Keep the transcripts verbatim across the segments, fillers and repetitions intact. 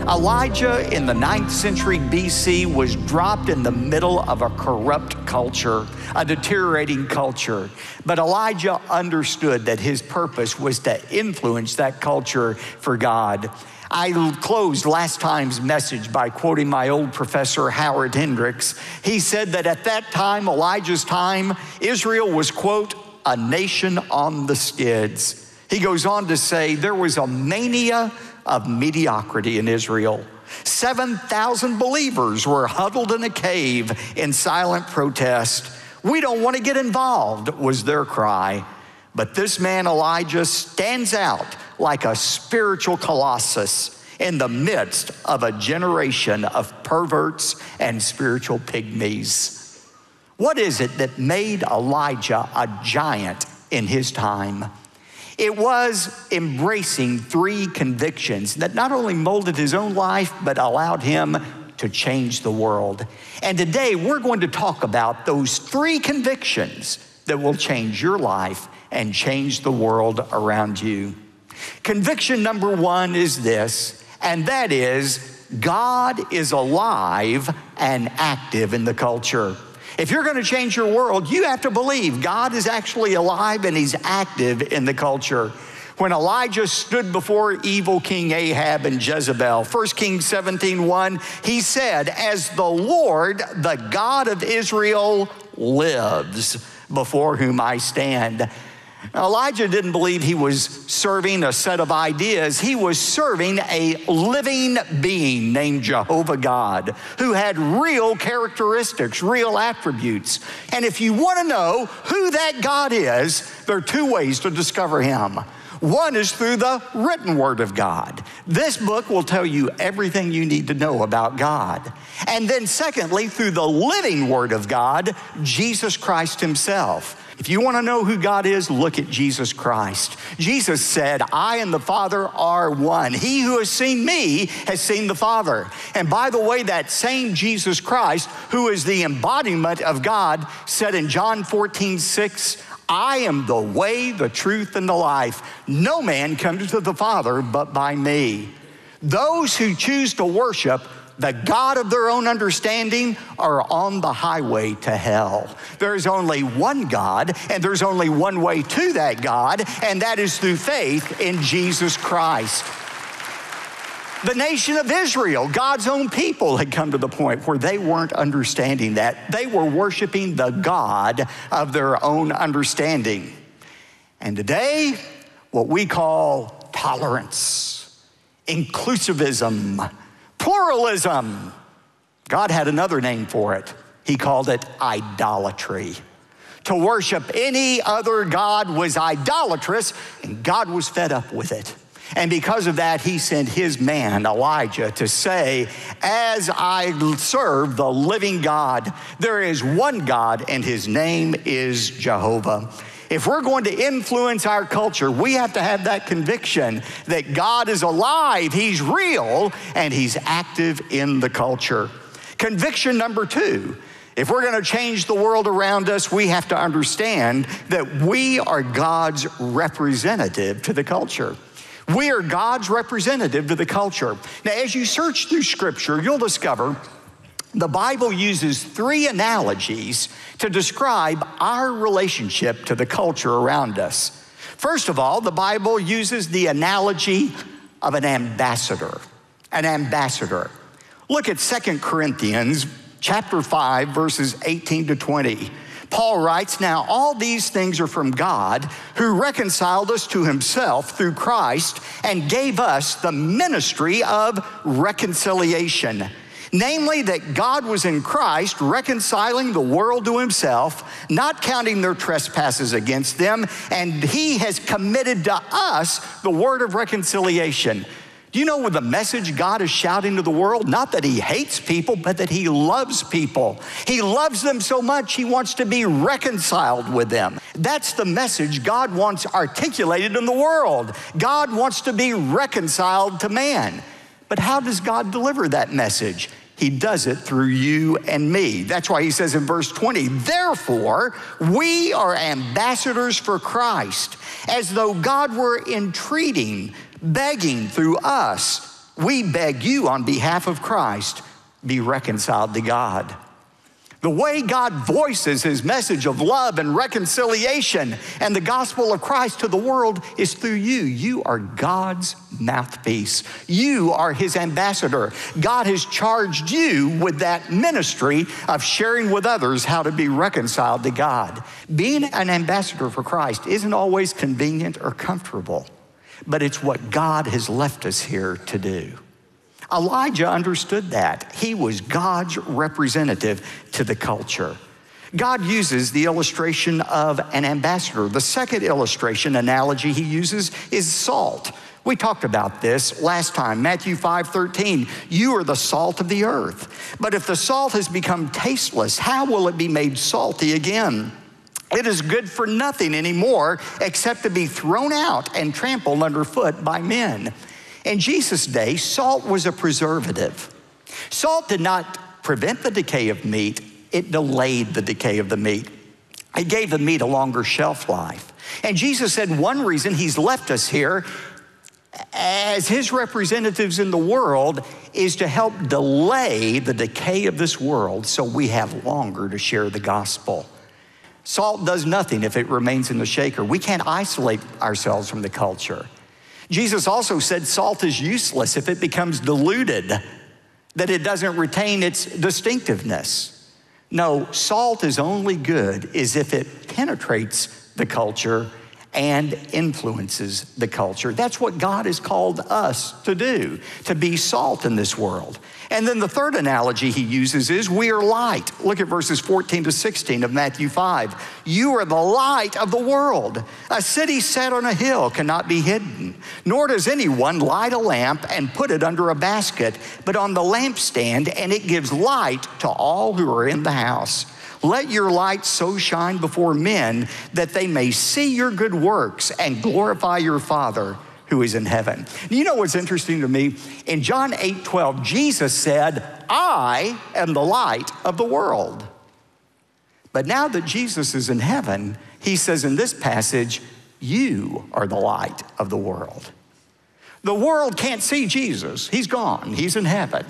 Elijah in the ninth century B C was dropped in the middle of a corrupt culture, a deteriorating culture. But Elijah understood that his purpose was to influence that culture for God. I closed last time's message by quoting my old professor, Howard Hendricks. He said that at that time, Elijah's time, Israel was, quote, a nation on the skids. He goes on to say there was a mania of mediocrity in Israel. seven thousand believers were huddled in a cave in silent protest. We don't want to get involved, was their cry. But this man, Elijah, stands out like a spiritual colossus in the midst of a generation of perverts and spiritual pygmies. What is it that made Elijah a giant in his time? It was embracing three convictions that not only molded his own life, but allowed him to change the world. And today we're going to talk about those three convictions that will change your life and change the world around you. Conviction number one is this, and that is God is alive and active in the culture. If you're going to change your world, you have to believe God is actually alive and he's active in the culture. When Elijah stood before evil King Ahab and Jezebel, First Kings seventeen one, he said, as the Lord, the God of Israel, lives, before whom I stand. Elijah didn't believe he was serving a set of ideas. He was serving a living being named Jehovah God, who had real characteristics, real attributes. And if you want to know who that God is, there are two ways to discover him. One is through the written word of God. This book will tell you everything you need to know about God. And then secondly, through the living word of God, Jesus Christ himself. If you want to know who God is, look at Jesus Christ. Jesus said, I and the Father are one. He who has seen me has seen the Father. And by the way, that same Jesus Christ, who is the embodiment of God, said in John fourteen six, I am the way, the truth, and the life. No man comes to the Father but by me. Those who choose to worship the God of their own understanding are on the highway to hell. There's only one God, and there's only one way to that God, and that is through faith in Jesus Christ. The nation of Israel, God's own people, had come to the point where they weren't understanding that. They were worshiping the God of their own understanding. And today, what we call tolerance, inclusivism, pluralism. God had another name for it. He called it idolatry. To worship any other God was idolatrous, and God was fed up with it. And because of that, he sent his man, Elijah, to say, as I serve the living God, there is one God, and his name is Jehovah. If we're going to influence our culture, we have to have that conviction that God is alive, he's real, and he's active in the culture. Conviction number two, if we're going to change the world around us, we have to understand that we are God's representative to the culture. We are God's representative to the culture. Now, as you search through Scripture, you'll discover the Bible uses three analogies to describe our relationship to the culture around us. First of all, the Bible uses the analogy of an ambassador. An ambassador. Look at Second Corinthians chapter five, verses eighteen to twenty. Paul writes, now all these things are from God, who reconciled us to himself through Christ and gave us the ministry of reconciliation. Namely, that God was in Christ reconciling the world to himself, not counting their trespasses against them, and he has committed to us the word of reconciliation. Do you know what the message God is shouting to the world? Not that he hates people, but that he loves people. He loves them so much, he wants to be reconciled with them. That's the message God wants articulated in the world. God wants to be reconciled to man. But how does God deliver that message? He does it through you and me. That's why he says in verse twenty, therefore, we are ambassadors for Christ, as though God were entreating, begging through us. we beg you on behalf of Christ, be reconciled to God. The way God voices his message of love and reconciliation and the gospel of Christ to the world is through you. You are God's mouthpiece. You are his ambassador. God has charged you with that ministry of sharing with others how to be reconciled to God. Being an ambassador for Christ isn't always convenient or comfortable, but it's what God has left us here to do. Elijah understood that. He was God's representative to the culture. God uses the illustration of an ambassador. The second illustration analogy he uses is salt. We talked about this last time, Matthew five thirteen. You are the salt of the earth. But if the salt has become tasteless, how will it be made salty again? It is good for nothing anymore except to be thrown out and trampled underfoot by men. In Jesus' day, salt was a preservative. Salt did not prevent the decay of meat, it delayed the decay of the meat. It gave the meat a longer shelf life. And Jesus said one reason he's left us here as his representatives in the world is to help delay the decay of this world so we have longer to share the gospel. Salt does nothing if it remains in the shaker. We can't isolate ourselves from the culture. Jesus also said salt is useless if it becomes diluted, that it doesn't retain its distinctiveness. No, salt is only good as if it penetrates the culture and influences the culture. That's what God has called us to do, to be salt in this world. And then the third analogy he uses is we are light. Look at verses fourteen to sixteen of Matthew five. You are the light of the world. A city set on a hill cannot be hidden, nor does anyone light a lamp and put it under a basket, but on the lampstand, and it gives light to all who are in the house. Let your light so shine before men that they may see your good works and glorify your Father who is in heaven. You know what's interesting to me? In John eight twelve, Jesus said, I am the light of the world. But now that Jesus is in heaven, he says in this passage, you are the light of the world. The world can't see Jesus. He's gone. He's in heaven.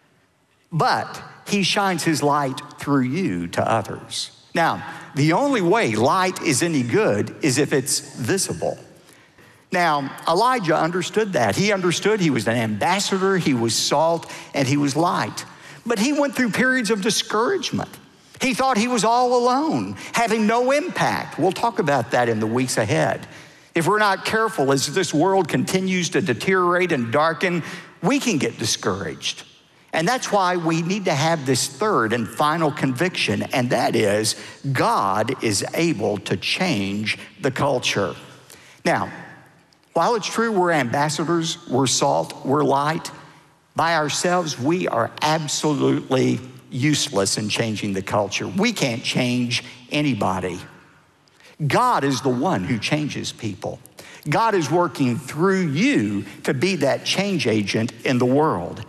But he shines his light through you to others. Now, the only way light is any good is if it's visible. Now, Elijah understood that. He understood he was an ambassador, he was salt, and he was light. But he went through periods of discouragement. He thought he was all alone, having no impact. We'll talk about that in the weeks ahead. If we're not careful, as this world continues to deteriorate and darken, we can get discouraged. And that's why we need to have this third and final conviction, and that is God is able to change the culture. Now, while it's true we're ambassadors, we're salt, we're light, by ourselves we are absolutely useless in changing the culture. We can't change anybody. God is the one who changes people. God is working through you to be that change agent in the world.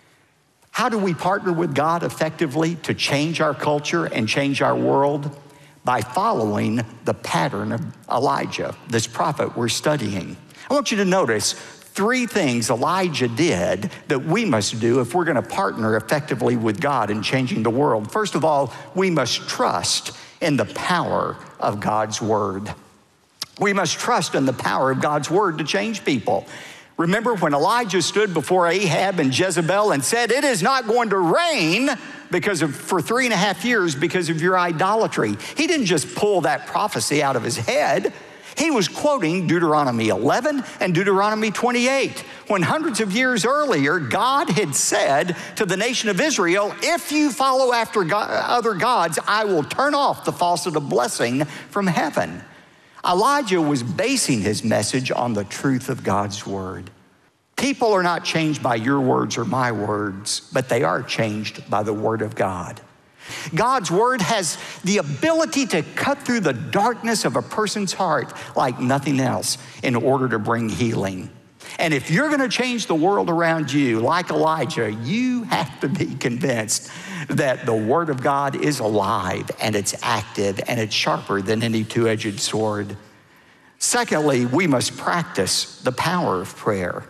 How do we partner with God effectively to change our culture and change our world? By following the pattern of Elijah, this prophet we're studying. I want you to notice three things Elijah did that we must do if we're going to partner effectively with God in changing the world. First of all, we must trust in the power of God's word. We must trust in the power of God's word to change people. Remember when Elijah stood before Ahab and Jezebel and said, it is not going to rain because of, for three and a half years because of your idolatry. He didn't just pull that prophecy out of his head. He was quoting Deuteronomy eleven and Deuteronomy twenty-eight, when hundreds of years earlier, God had said to the nation of Israel, if you follow after God, other gods, I will turn off the faucet of blessing from heaven. Elijah was basing his message on the truth of God's word. People are not changed by your words or my words, but they are changed by the word of God. God's word has the ability to cut through the darkness of a person's heart like nothing else in order to bring healing. And if you're going to change the world around you, like Elijah, you have to be convinced that the word of God is alive and it's active and it's sharper than any two-edged sword. Secondly, we must practice the power of prayer.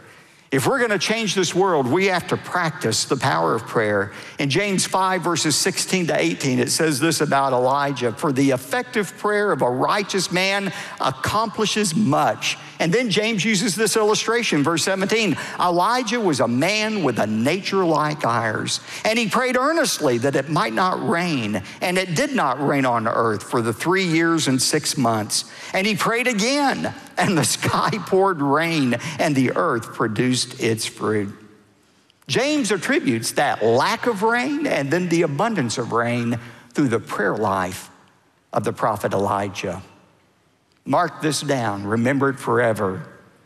If we're going to change this world, we have to practice the power of prayer. In James five, verses sixteen to eighteen, it says this about Elijah: for the effective prayer of a righteous man accomplishes much. And then James uses this illustration, verse seventeen. Elijah was a man with a nature like ours, and he prayed earnestly that it might not rain, and it did not rain on the earth for the three years and six months. And he prayed again, and the sky poured rain, and the earth produced its fruit. James attributes that lack of rain and then the abundance of rain through the prayer life of the prophet Elijah. Mark this down, remember it forever.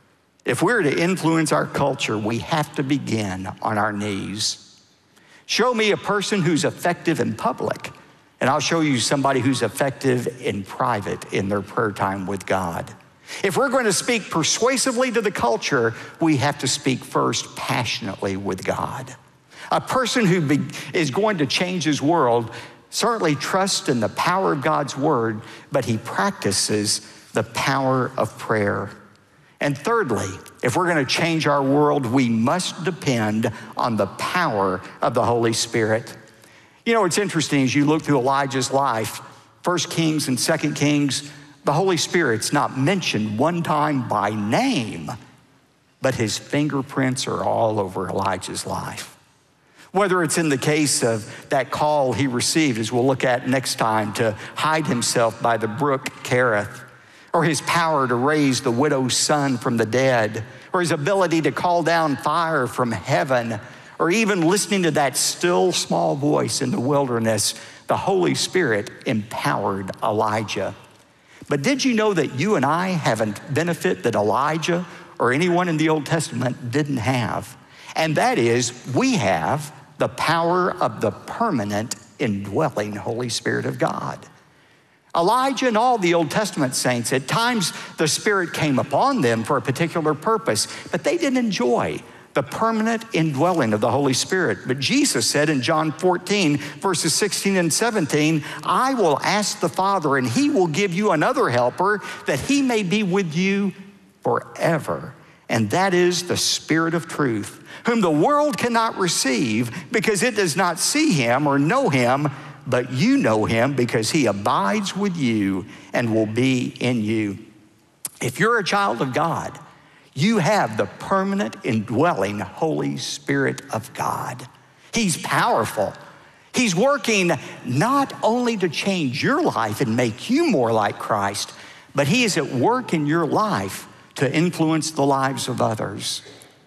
If we're to influence our culture, we have to begin on our knees. Show me a person who's effective in public, and I'll show you somebody who's effective in private in their prayer time with God. If we're going to speak persuasively to the culture, we have to speak first passionately with God. A person who be, is going to change his world certainly trusts in the power of God's word, but he practices the power of prayer. And thirdly, if we're going to change our world, we must depend on the power of the Holy Spirit. You know, it's interesting as you look through Elijah's life, First Kings and Second Kings, the Holy Spirit's not mentioned one time by name, but his fingerprints are all over Elijah's life. Whether it's in the case of that call he received, as we'll look at next time, to hide himself by the brook Kerith, or his power to raise the widow's son from the dead, or his ability to call down fire from heaven, or even listening to that still small voice in the wilderness, the Holy Spirit empowered Elijah. But did you know that you and I have a benefit that Elijah or anyone in the Old Testament didn't have? And that is, we have the power of the permanent indwelling Holy Spirit of God. Elijah and all the Old Testament saints, at times the Spirit came upon them for a particular purpose, but they didn't enjoy the permanent indwelling of the Holy Spirit. But Jesus said in John fourteen, verses sixteen and seventeen, I will ask the Father, and he will give you another helper, that he may be with you forever. And that is the Spirit of truth, whom the world cannot receive because it does not see him or know him, but you know him because he abides with you and will be in you. If you're a child of God, you have the permanent indwelling Holy Spirit of God. He's powerful. He's working not only to change your life and make you more like Christ, but he is at work in your life to influence the lives of others.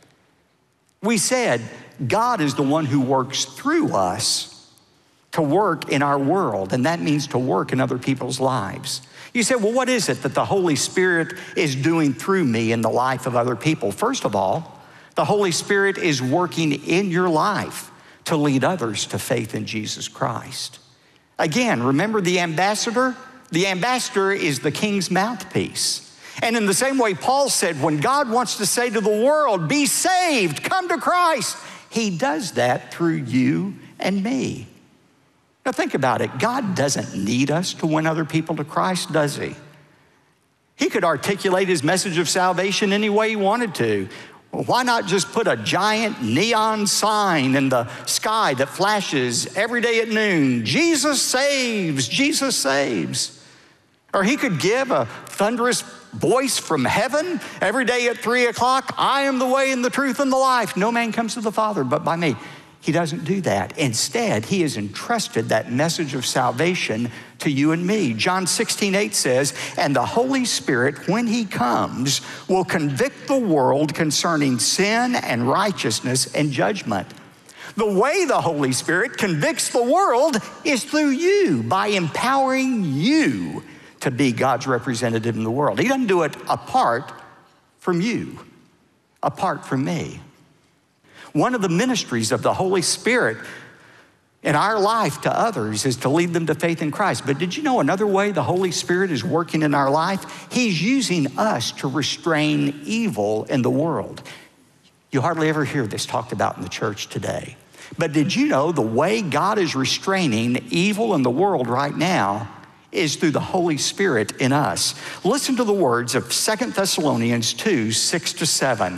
We said God is the one who works through us to work in our world, and that means to work in other people's lives. You say, well, what is it that the Holy Spirit is doing through me in the life of other people? First of all, the Holy Spirit is working in your life to lead others to faith in Jesus Christ. Again, remember the ambassador? The ambassador is the king's mouthpiece. And in the same way, Paul said, when God wants to say to the world, be saved, come to Christ, he does that through you and me. Now think about it. God doesn't need us to win other people to Christ, does he? He could articulate his message of salvation any way he wanted to. Well, why not just put a giant neon sign in the sky that flashes every day at noon? Jesus saves, Jesus saves. Or he could give a thunderous voice from heaven every day at three o'clock. I am the way and the truth and the life. No man comes to the Father but by me. He doesn't do that. Instead, he has entrusted that message of salvation to you and me. John sixteen eight says, and the Holy Spirit, when he comes, will convict the world concerning sin and righteousness and judgment. The way the Holy Spirit convicts the world is through you, by empowering you to be God's representative in the world. He doesn't do it apart from you, apart from me. One of the ministries of the Holy Spirit in our life to others is to lead them to faith in Christ. But did you know another way the Holy Spirit is working in our life? He's using us to restrain evil in the world. You hardly ever hear this talked about in the church today. But did you know the way God is restraining evil in the world right now is through the Holy Spirit in us? Listen to the words of Second Thessalonians two, six to seven.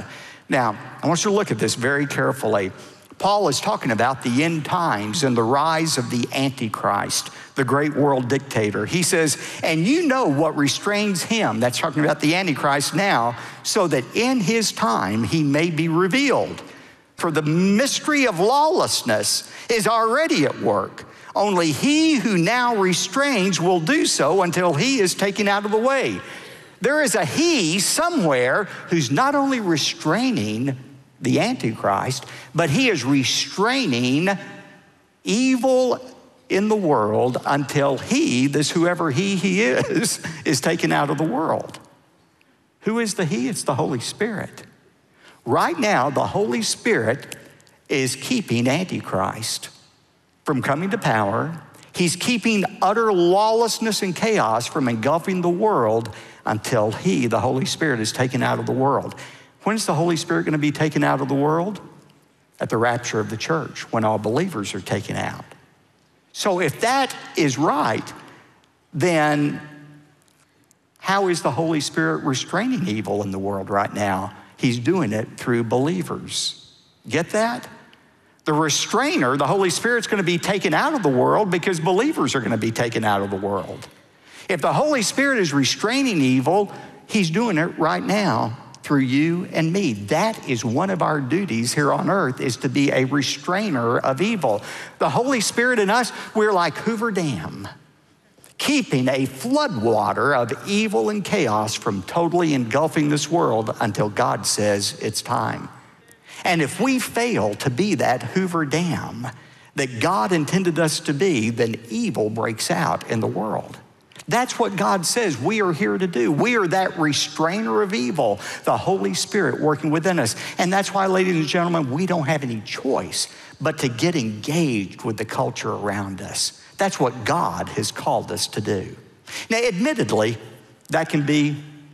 Now, I want you to look at this very carefully. Paul is talking about the end times and the rise of the Antichrist, the great world dictator. He says, and you know what restrains him, that's talking about the Antichrist now, so that in his time he may be revealed. For the mystery of lawlessness is already at work. Only he who now restrains will do so until he is taken out of the way. There is a he somewhere who's not only restraining the Antichrist, but he is restraining evil in the world until he, this whoever he he is, is taken out of the world. Who is the he? It's the Holy Spirit. Right now, the Holy Spirit is keeping Antichrist from coming to power. He's keeping utter lawlessness and chaos from engulfing the world until he, the Holy Spirit, is taken out of the world. When is the Holy Spirit going to be taken out of the world? At the rapture of the church, when all believers are taken out. So if that is right, then how is the Holy Spirit restraining evil in the world right now? He's doing it through believers. Get that? The restrainer, the Holy Spirit's going to be taken out of the world because believers are going to be taken out of the world. If the Holy Spirit is restraining evil, he's doing it right now through you and me. That is one of our duties here on earth, is to be a restrainer of evil. The Holy Spirit in us, we're like Hoover Dam, keeping a floodwater of evil and chaos from totally engulfing this world until God says it's time. And if we fail to be that Hoover Dam that God intended us to be, then evil breaks out in the world. That's what God says we are here to do. We are that restrainer of evil, the Holy Spirit working within us. And that's why, ladies and gentlemen, we don't have any choice but to get engaged with the culture around us. That's what God has called us to do. Now, admittedly, that can be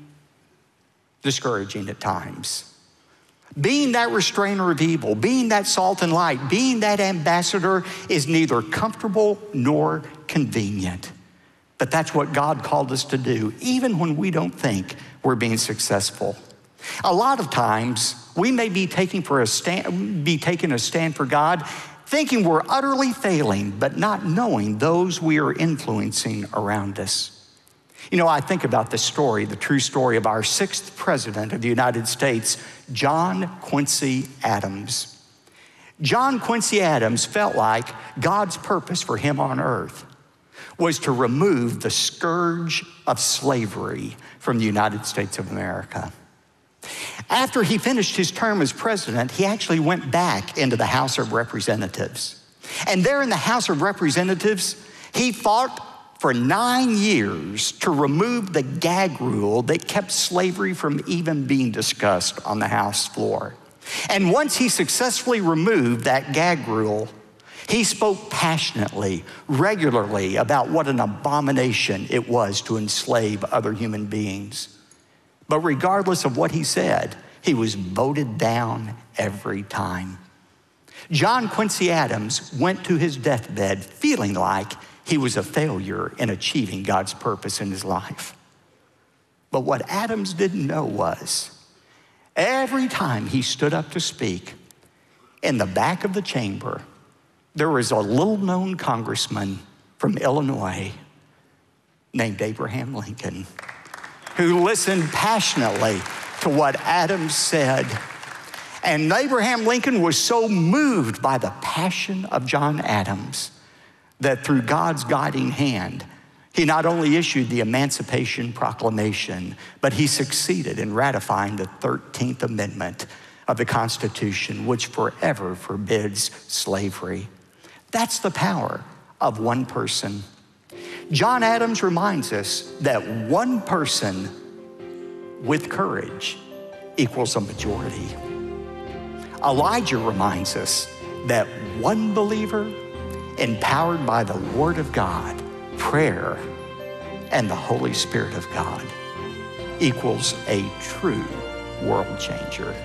discouraging at times. Being that restrainer of evil, being that salt and light, being that ambassador is neither comfortable nor convenient. But that's what God called us to do, even when we don't think we're being successful. A lot of times, we may be taking, for a stand, be taking a stand for God, thinking we're utterly failing, but not knowing those we are influencing around us. You know, I think about the story, the true story of our sixth president of the United States, John Quincy Adams. John Quincy Adams felt like God's purpose for him on earth was to remove the scourge of slavery from the United States of America. After he finished his term as president, he actually went back into the House of Representatives. And there in the House of Representatives, he fought for nine years to remove the gag rule that kept slavery from even being discussed on the House floor. And once he successfully removed that gag rule, he spoke passionately, regularly about what an abomination it was to enslave other human beings. But regardless of what he said, he was voted down every time. John Quincy Adams went to his deathbed feeling like he was a failure in achieving God's purpose in his life. But what Adams didn't know was, every time he stood up to speak, in the back of the chamber, there was a little-known congressman from Illinois named Abraham Lincoln who listened passionately to what Adams said. And Abraham Lincoln was so moved by the passion of John Adams that through God's guiding hand, he not only issued the Emancipation Proclamation, but he succeeded in ratifying the thirteenth Amendment of the Constitution, which forever forbids slavery. That's the power of one person. John Adams reminds us that one person with courage equals a majority. Elijah reminds us that one believer, empowered by the Word of God, prayer, and the Holy Spirit of God, equals a true world changer.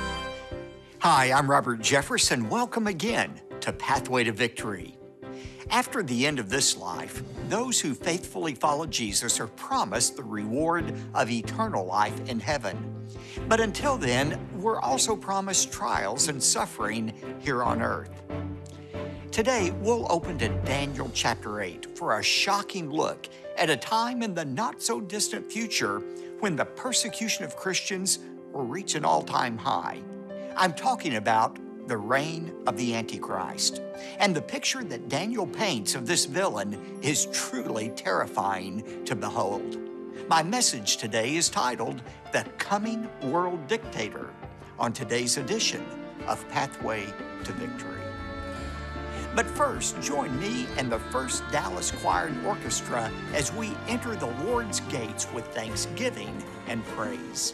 Hi, I'm Robert Jefferson. Welcome again to Pathway to Victory. After the end of this life, those who faithfully follow Jesus are promised the reward of eternal life in heaven. But until then, we're also promised trials and suffering here on earth. Today, we'll open to Daniel chapter eight for a shocking look at a time in the not-so-distant future when the persecution of Christians will reach an all-time high. I'm talking about the reign of the Antichrist. And the picture that Daniel paints of this villain is truly terrifying to behold. My message today is titled, The Coming World Dictator, on today's edition of Pathway to Victory. But first, join me and the First Dallas Choir and Orchestra as we enter the Lord's gates with thanksgiving and praise.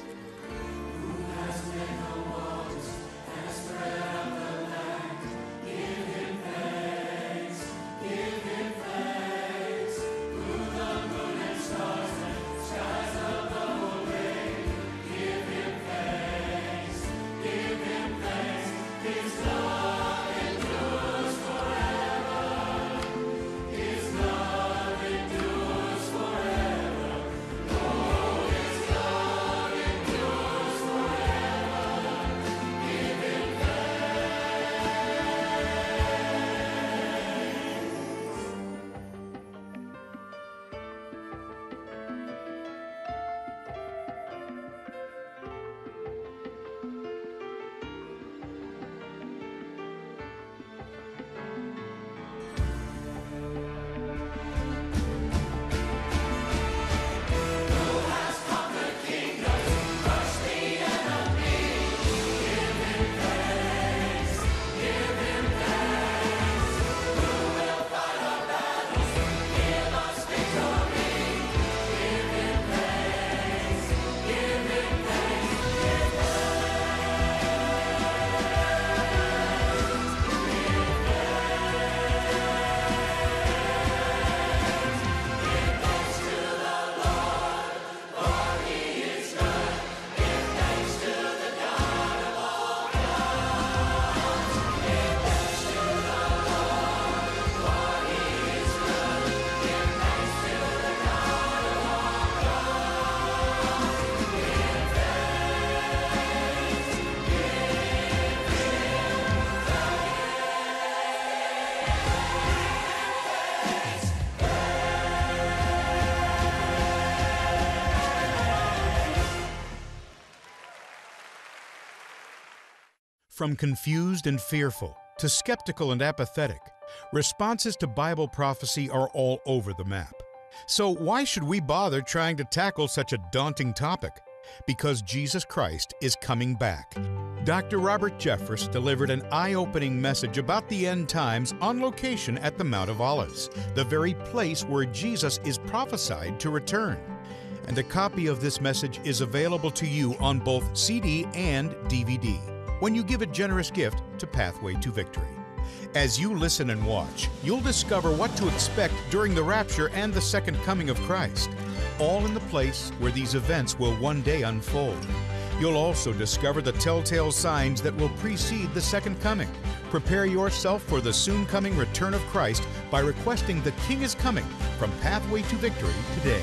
From confused and fearful to skeptical and apathetic, responses to Bible prophecy are all over the map. So why should we bother trying to tackle such a daunting topic? Because Jesus Christ is coming back. Doctor Robert Jeffress delivered an eye-opening message about the end times on location at the Mount of Olives, the very place where Jesus is prophesied to return. And a copy of this message is available to you on both C D and D V D when you give a generous gift to Pathway to Victory. As you listen and watch, you'll discover what to expect during the rapture and the second coming of Christ, all in the place where these events will one day unfold. You'll also discover the telltale signs that will precede the second coming. Prepare yourself for the soon coming return of Christ by requesting The King is Coming from Pathway to Victory today.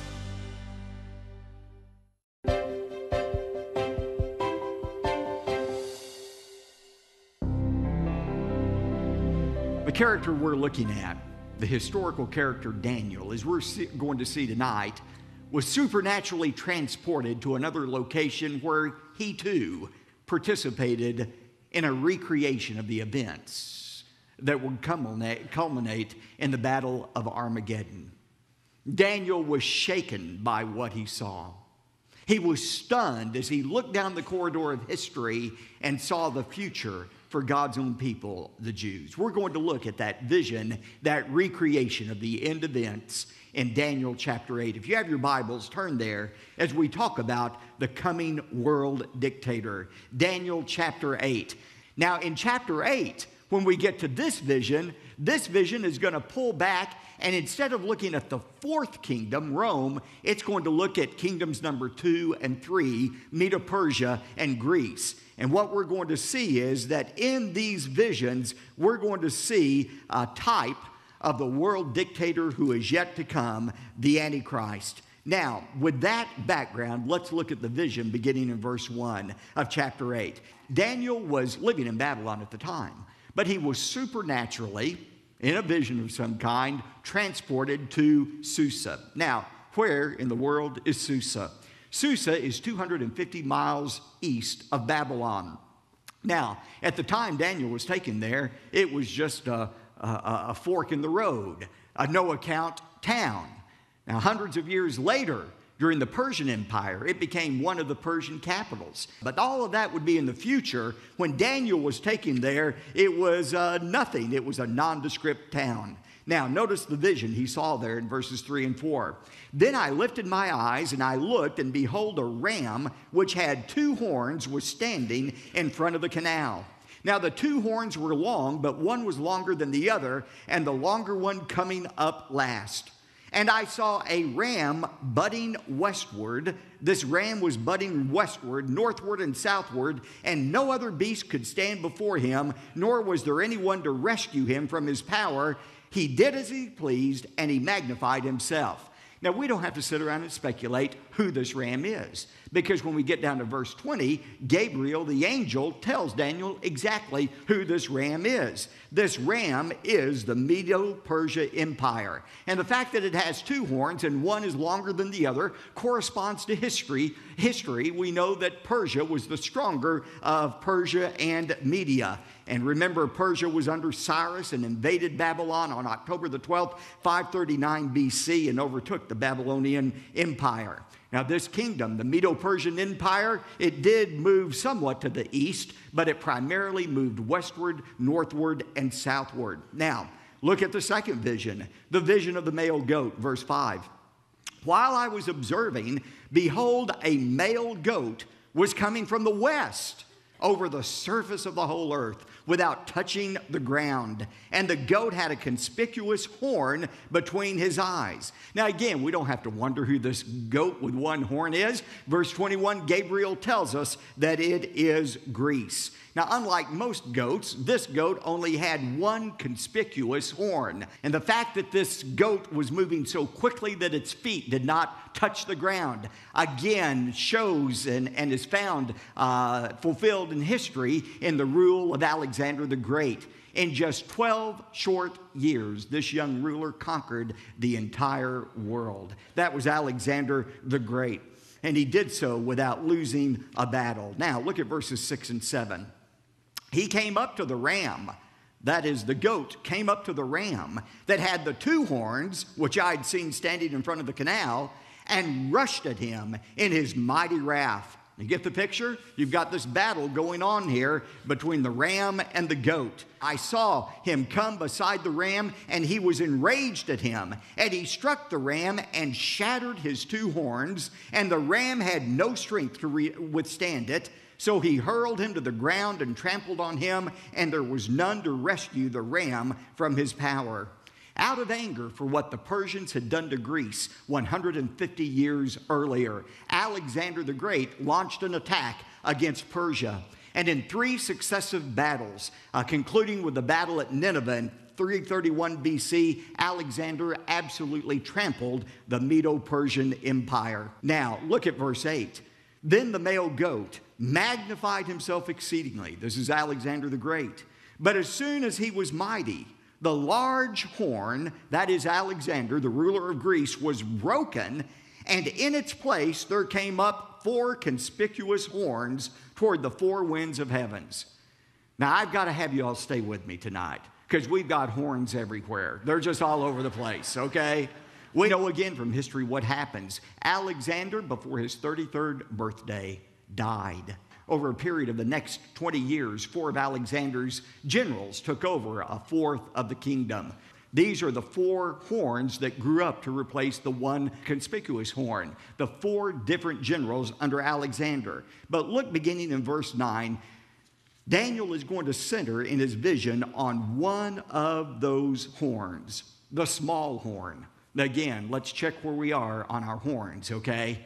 The character we're looking at, the historical character Daniel, as we're going to see tonight, was supernaturally transported to another location where he too participated in a recreation of the events that would culminate, culminate in the Battle of Armageddon. Daniel was shaken by what he saw. He was stunned as he looked down the corridor of history and saw the future for God's own people, the Jews. We're going to look at that vision, that recreation of the end events in Daniel chapter eight. If you have your Bibles, turn there as we talk about the coming world dictator, Daniel chapter eight. Now, in chapter eight, when we get to this vision, this vision is going to pull back, and instead of looking at the fourth kingdom, Rome, it's going to look at kingdoms number two and three, Medo-Persia and Greece. And what we're going to see is that in these visions, we're going to see a type of the world dictator who is yet to come, the Antichrist. Now, with that background, let's look at the vision beginning in verse one of chapter eight. Daniel was living in Babylon at the time, but he was supernaturally, in a vision of some kind, transported to Susa. Now, where in the world is Susa? Susa is two hundred fifty miles east of Babylon. Now, at the time Daniel was taken there, it was just a, a, a fork in the road, a no-account town. Now, hundreds of years later, during the Persian Empire, it became one of the Persian capitals. But all of that would be in the future. When Daniel was taken there, it was uh, nothing. It was a nondescript town. Now, notice the vision he saw there in verses three and four. Then I lifted my eyes, and I looked, and behold, a ram which had two horns was standing in front of the canal. Now, the two horns were long, but one was longer than the other, and the longer one coming up last. And I saw a ram butting westward. This ram was butting westward, northward, and southward, and no other beast could stand before him, nor was there anyone to rescue him from his power. He did as he pleased, and he magnified himself. Now, we don't have to sit around and speculate who this ram is, because when we get down to verse twenty, Gabriel, the angel, tells Daniel exactly who this ram is. This ram is the Medo-Persia Empire. And the fact that it has two horns and one is longer than the other corresponds to history. History, we know that Persia was the stronger of Persia and Media. And remember, Persia was under Cyrus and invaded Babylon on October the twelfth, five thirty-nine B C, and overtook the Babylonian Empire. Now, this kingdom, the Medo-Persian Empire, it did move somewhat to the east, but it primarily moved westward, northward, and southward. Now, look at the second vision, the vision of the male goat, verse five. While I was observing, behold, a male goat was coming from the west over the surface of the whole earth without touching the ground. And the goat had a conspicuous horn between his eyes. Now again, we don't have to wonder who this goat with one horn is. Verse twenty-one, Gabriel tells us that it is Greece. Now, unlike most goats, this goat only had one conspicuous horn. And the fact that this goat was moving so quickly that its feet did not touch the ground, again, shows and, and is found uh, fulfilled in history in the rule of Alexander the Great. In just twelve short years, this young ruler conquered the entire world. That was Alexander the Great. And he did so without losing a battle. Now, look at verses six and seven. He came up to the ram, that is, the goat came up to the ram that had the two horns, which I had seen standing in front of the canal, and rushed at him in his mighty wrath. You get the picture? You've got this battle going on here between the ram and the goat. I saw him come beside the ram, and he was enraged at him. And he struck the ram and shattered his two horns, and the ram had no strength to re- withstand it. So he hurled him to the ground and trampled on him, and there was none to rescue the ram from his power. Out of anger for what the Persians had done to Greece one hundred fifty years earlier, Alexander the Great launched an attack against Persia. And in three successive battles, uh, concluding with the battle at Nineveh in three thirty-one B C, Alexander absolutely trampled the Medo-Persian Empire. Now, look at verse eight. Then the male goat magnified himself exceedingly. This is Alexander the Great. But as soon as he was mighty, the large horn, that is Alexander, the ruler of Greece, was broken, and in its place there came up four conspicuous horns toward the four winds of heavens. Now, I've got to have you all stay with me tonight, because we've got horns everywhere. They're just all over the place, okay? We know again from history what happens. Alexander, before his thirty-third birthday, died. Over a period of the next twenty years, four of Alexander's generals took over a fourth of the kingdom. These are the four horns that grew up to replace the one conspicuous horn, the four different generals under Alexander. But look, beginning in verse nine, Daniel is going to center in his vision on one of those horns, the small horn. Again, let's check where we are on our horns, okay?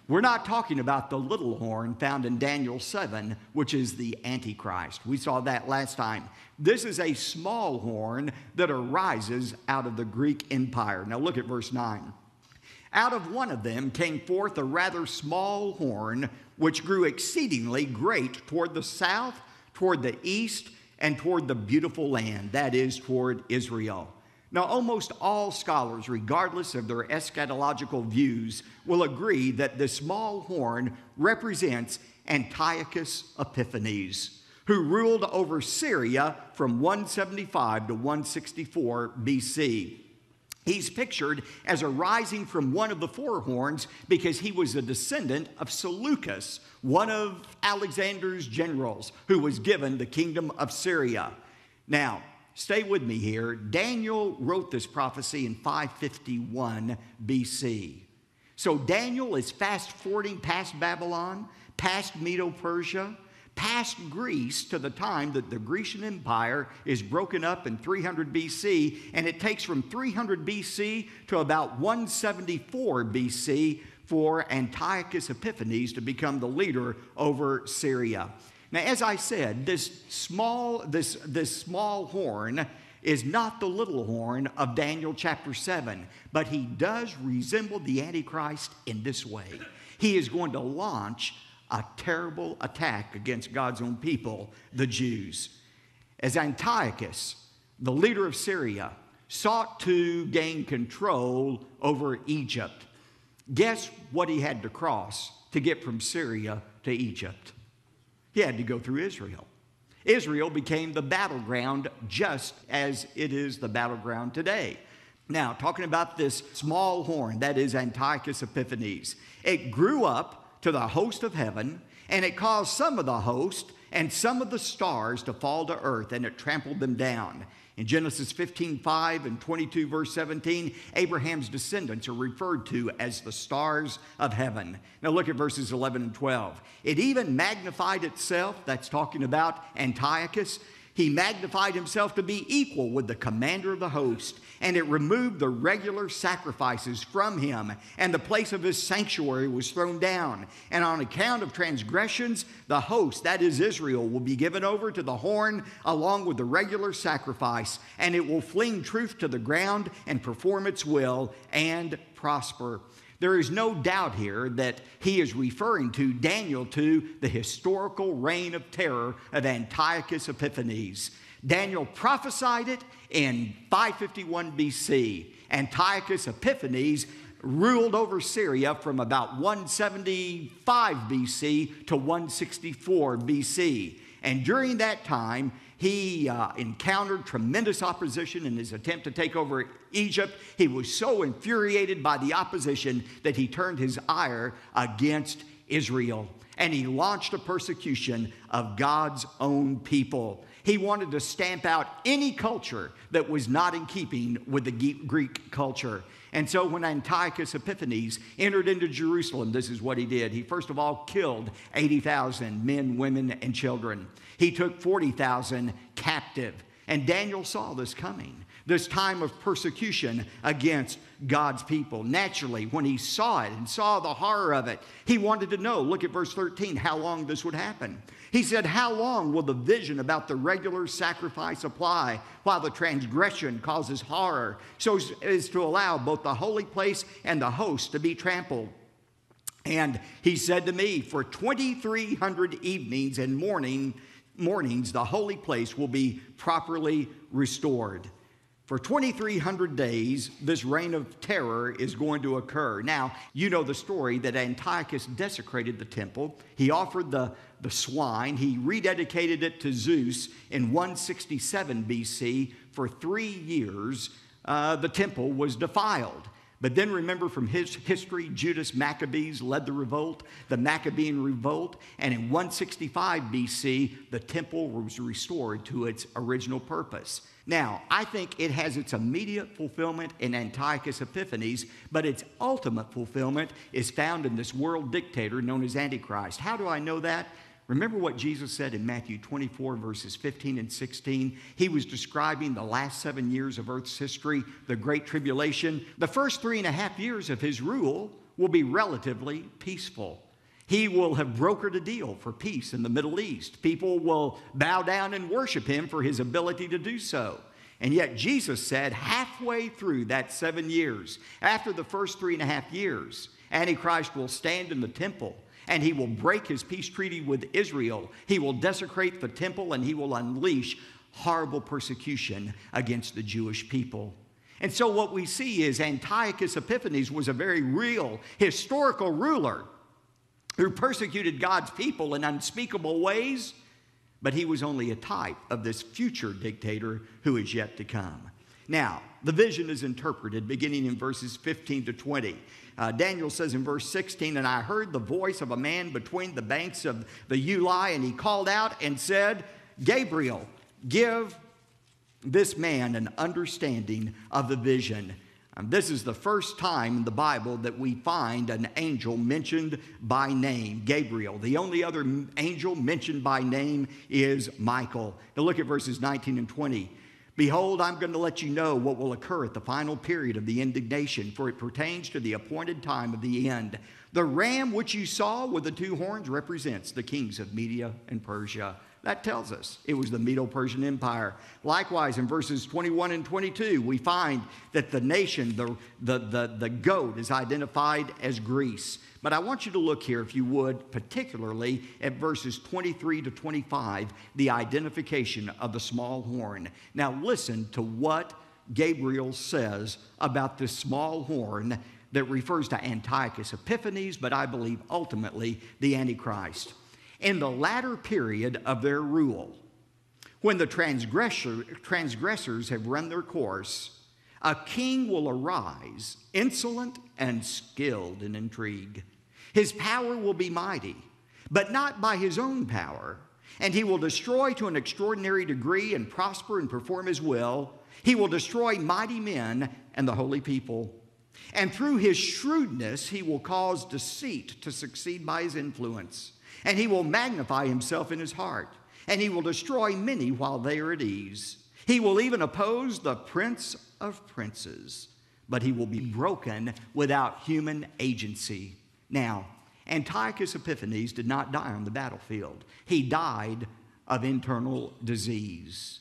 We're not talking about the little horn found in Daniel seven, which is the Antichrist. We saw that last time. This is a small horn that arises out of the Greek Empire. Now look at verse nine. Out of one of them came forth a rather small horn, which grew exceedingly great toward the south, toward the east, and toward the beautiful land, that is, toward Israel. Now, almost all scholars, regardless of their eschatological views, will agree that the small horn represents Antiochus Epiphanes, who ruled over Syria from one seventy-five to one sixty-four B C. He's pictured as arising from one of the four horns because he was a descendant of Seleucus, one of Alexander's generals, who was given the kingdom of Syria. Now, stay with me here. Daniel wrote this prophecy in five fifty-one B C. So Daniel is fast-forwarding past Babylon, past Medo-Persia, past Greece to the time that the Grecian Empire is broken up in three hundred B C, and it takes from three hundred B C to about one seventy-four B C for Antiochus Epiphanes to become the leader over Syria. Now, as I said, this small, this, this small horn is not the little horn of Daniel chapter seven, but he does resemble the Antichrist in this way. He is going to launch a terrible attack against God's own people, the Jews. As Antiochus, the leader of Syria, sought to gain control over Egypt, guess what he had to cross to get from Syria to Egypt? He had to go through Israel. Israel became the battleground just as it is the battleground today. Now, talking about this small horn, that is Antiochus Epiphanes, it grew up to the host of heaven, and it caused some of the host and some of the stars to fall to earth, and it trampled them down. In Genesis fifteen five and twenty-two verse seventeen, Abraham's descendants are referred to as the stars of heaven. Now look at verses eleven and twelve. It even magnified itself, that's talking about Antiochus. He magnified himself to be equal with the commander of the host, and it removed the regular sacrifices from him, and the place of his sanctuary was thrown down. And on account of transgressions, the host, that is Israel, will be given over to the horn along with the regular sacrifice, and it will fling truth to the ground and perform its will and prosper. There is no doubt here that he is referring to Daniel to the historical reign of terror of Antiochus Epiphanes. Daniel prophesied it in five fifty-one B C. Antiochus Epiphanes ruled over Syria from about one seventy-five B C to one sixty-four B C. And during that time, he uh, encountered tremendous opposition in his attempt to take over Egypt. He was so infuriated by the opposition that he turned his ire against Israel, and he launched a persecution of God's own people. He wanted to stamp out any culture that was not in keeping with the Greek culture. And so when Antiochus Epiphanes entered into Jerusalem, this is what he did. He first of all killed eighty thousand men, women, and children. He took forty thousand captive. And Daniel saw this coming, this time of persecution against God's people. Naturally, when he saw it and saw the horror of it, he wanted to know, look at verse thirteen, how long this would happen. He said, how long will the vision about the regular sacrifice apply while the transgression causes horror, so as to allow both the holy place and the host to be trampled? And he said to me, for twenty-three hundred evenings and morning, mornings, the holy place will be properly restored. For twenty-three hundred days, this reign of terror is going to occur. Now, you know the story that Antiochus desecrated the temple. He offered the, the swine. He rededicated it to Zeus in one sixty-seven B C. For three years, uh, the temple was defiled. But then remember from his history, Judas Maccabees led the revolt, the Maccabean revolt, and in one sixty-five B C, the temple was restored to its original purpose. Now, I think it has its immediate fulfillment in Antiochus Epiphanes, but its ultimate fulfillment is found in this world dictator known as Antichrist. How do I know that? Remember what Jesus said in Matthew twenty-four, verses fifteen and sixteen? He was describing the last seven years of Earth's history, the Great Tribulation. The first three and a half years of his rule will be relatively peaceful. He will have brokered a deal for peace in the Middle East. People will bow down and worship him for his ability to do so. And yet Jesus said halfway through that seven years, after the first three and a half years, Antichrist will stand in the temple and he will break his peace treaty with Israel. He will desecrate the temple and he will unleash horrible persecution against the Jewish people. And so what we see is Antiochus Epiphanes was a very real historical ruler who persecuted God's people in unspeakable ways, but he was only a type of this future dictator who is yet to come. Now, the vision is interpreted beginning in verses fifteen to twenty. Uh, Daniel says in verse sixteen, "And I heard the voice of a man between the banks of the Ulai, and he called out and said, 'Gabriel, give this man an understanding of the vision.'" And this is the first time in the Bible that we find an angel mentioned by name, Gabriel. The only other angel mentioned by name is Michael. Now look at verses nineteen and twenty. "Behold, I'm going to let you know what will occur at the final period of the indignation, for it pertains to the appointed time of the end. The ram which you saw with the two horns represents the kings of Media and Persia." That tells us it was the Medo-Persian Empire. Likewise, in verses twenty-one and twenty-two, we find that the nation, the, the, the, the goat, is identified as Greece. But I want you to look here, if you would, particularly at verses twenty-three to twenty-five, the identification of the small horn. Now listen to what Gabriel says about this small horn that refers to Antiochus Epiphanes, but I believe ultimately the Antichrist. "In the latter period of their rule, when the transgressor, transgressors have run their course, a king will arise, insolent and skilled in intrigue. His power will be mighty, but not by his own power, and he will destroy to an extraordinary degree and prosper and perform his will. He will destroy mighty men and the holy people. And through his shrewdness, he will cause deceit to succeed by his influence. And he will magnify himself in his heart, and he will destroy many while they are at ease. He will even oppose the prince of princes, but he will be broken without human agency." Now, Antiochus Epiphanes did not die on the battlefield. He died of internal disease.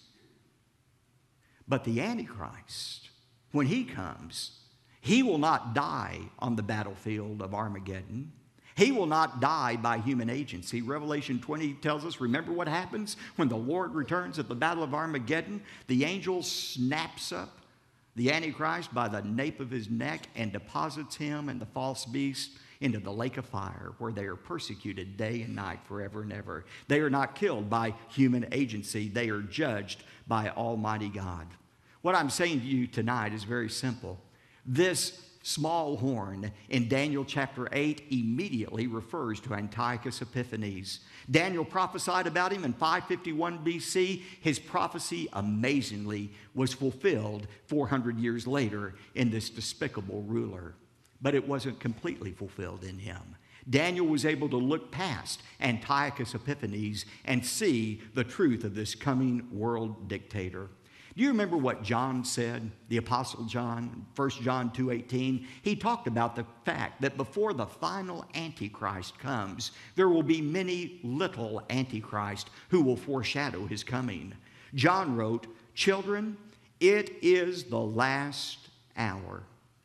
But the Antichrist, when he comes, he will not die on the battlefield of Armageddon. He will not die by human agency. Revelation twenty tells us, remember what happens when the Lord returns at the battle of Armageddon? The angel snaps up the Antichrist by the nape of his neck and deposits him and the false beast into the lake of fire, where they are persecuted day and night forever and ever. They are not killed by human agency. They are judged by Almighty God. What I'm saying to you tonight is very simple. This small horn in Daniel chapter eight immediately refers to Antiochus Epiphanes. Daniel prophesied about him in five fifty-one B C. His prophecy amazingly was fulfilled four hundred years later in this despicable ruler. But it wasn't completely fulfilled in him. Daniel was able to look past Antiochus Epiphanes and see the truth of this coming world dictator. Do you remember what John said, the Apostle John, First John two eighteen? He talked about the fact that before the final Antichrist comes, there will be many little Antichrists who will foreshadow his coming. John wrote, "Children, it is the last hour."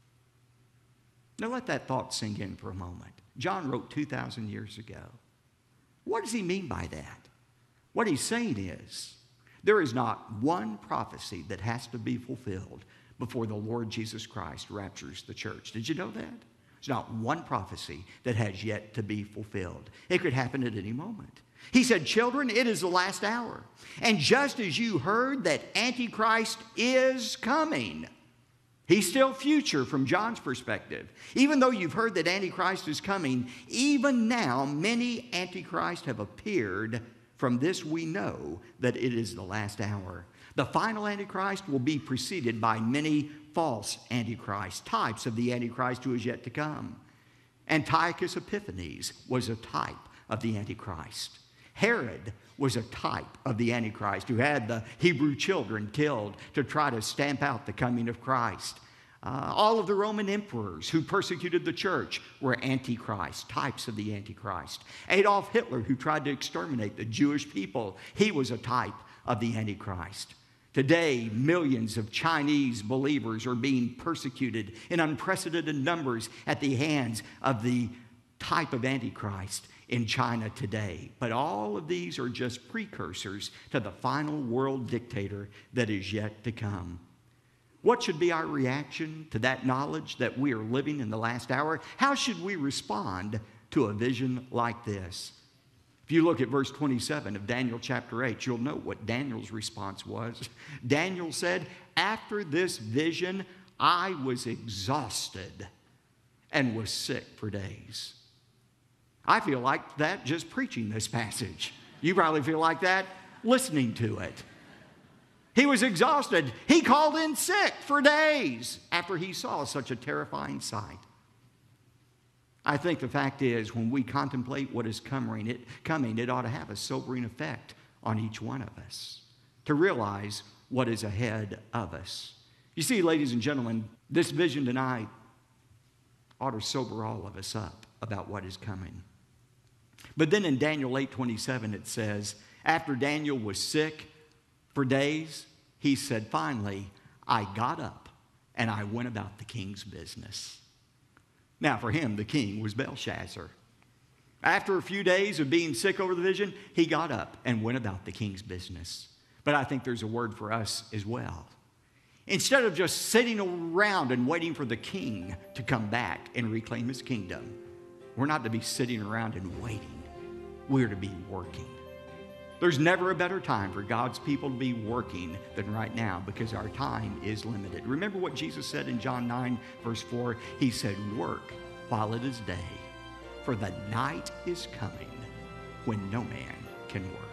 Now let that thought sink in for a moment. John wrote two thousand years ago. What does he mean by that? What he's saying is, there is not one prophecy that has to be fulfilled before the Lord Jesus Christ raptures the church. Did you know that? There's not one prophecy that has yet to be fulfilled. It could happen at any moment. He said, "Children, it is the last hour. And just as you heard that Antichrist is coming," he's still future from John's perspective. Even though you've heard that Antichrist is coming, even now many Antichrists have appeared. From this we know that it is the last hour. The final Antichrist will be preceded by many false Antichrists, types of the Antichrist who is yet to come. Antiochus Epiphanes was a type of the Antichrist. Herod was a type of the Antichrist who had the Hebrew children killed to try to stamp out the coming of Christ. Uh, all of the Roman emperors who persecuted the church were Antichrist, types of the Antichrist. Adolf Hitler, who tried to exterminate the Jewish people, he was a type of the Antichrist. Today, millions of Chinese believers are being persecuted in unprecedented numbers at the hands of the type of Antichrist in China today. But all of these are just precursors to the final world dictator that is yet to come. What should be our reaction to that knowledge that we are living in the last hour? How should we respond to a vision like this? If you look at verse twenty-seven of Daniel chapter eight, you'll note what Daniel's response was. Daniel said, "After this vision, I was exhausted and was sick for days." I feel like that just preaching this passage. You probably feel like that listening to it. He was exhausted. He called in sick for days after he saw such a terrifying sight. I think the fact is, when we contemplate what is coming, it, coming, it ought to have a sobering effect on each one of us to realize what is ahead of us. You see, ladies and gentlemen, this vision tonight ought to sober all of us up about what is coming. But then in Daniel eight twenty-seven it says, after Daniel was sick for days, he said, finally, I got up and I went about the king's business. Now for him, the king was Belshazzar. After a few days of being sick over the vision, he got up and went about the king's business. But I think there's a word for us as well. Instead of just sitting around and waiting for the king to come back and reclaim his kingdom, we're not to be sitting around and waiting. We're to be working. There's never a better time for God's people to be working than right now, because our time is limited. Remember what Jesus said in John nine, verse four? He said, work while it is day, for the night is coming when no man can work.